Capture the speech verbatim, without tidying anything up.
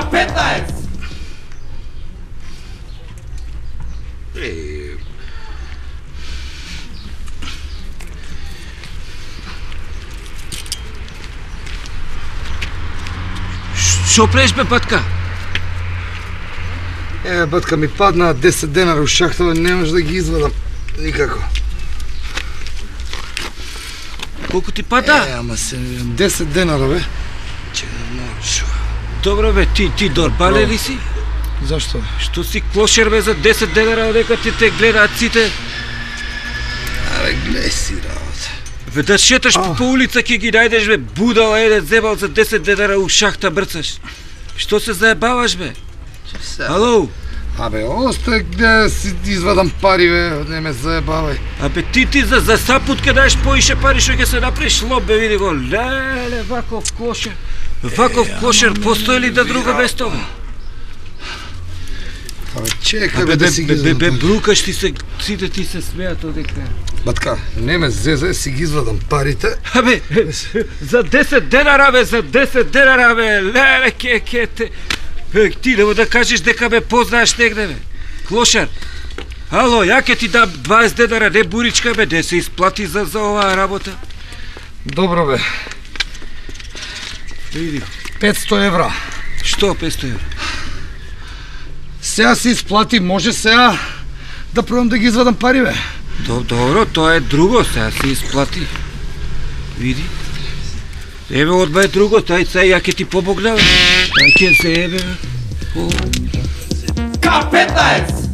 петнаест! Шо правиш бе, батка? Е, батка, ми падна десет денара у шахтова, не може да ги извадам никако. Колку ти пада? Е, ама се десет денара, бе. Че не можеш. Добро бе, ти, ти дорбале ли си? Зашто? Што си клошер бе за десет денара, дека ти те гледаат сите? Абе, гледай си работа. Бе, да шеташ по улица ќе ги најдеш бе, будал еде зебал за десет денара у шахта брцаш. Што се заебаваш бе? Ало? Абе, остай гледа си извадам пари, бе, не ме заебавај. Абе, ти ти за, за сапут ке даеш поише пари, што ќе се направиш лоб, бе, види го. Леле, ваков клошер. Ваков клошер, постои ли да друго без тоа? Абе, чекай бе да си ги извадам. Бе, Бе, брукаш ти се, сите ти се смеат одека. Батка, не ме зезе, си ги извадам парите. Абе, за десет денара бе, за десет денара бе, леле, ке, ке те. Бе, ти да му да кажеш дека ме познаеш негде бе. Клошар. Ало, ја ке ти дам дваесет денара, не буричка бе, де се изплати за, за оваа работа. Добро бе, Види. петсто евра. Што петсто евра? Сега си изплати, може сега да пробам да ги извадам пари, бе. Добро, тоа е друго, сега се изплати. Види. Еве одма е друго, тај сега ја ке ти помогна бе. Тај ке се ебе бе. Ка петнаест!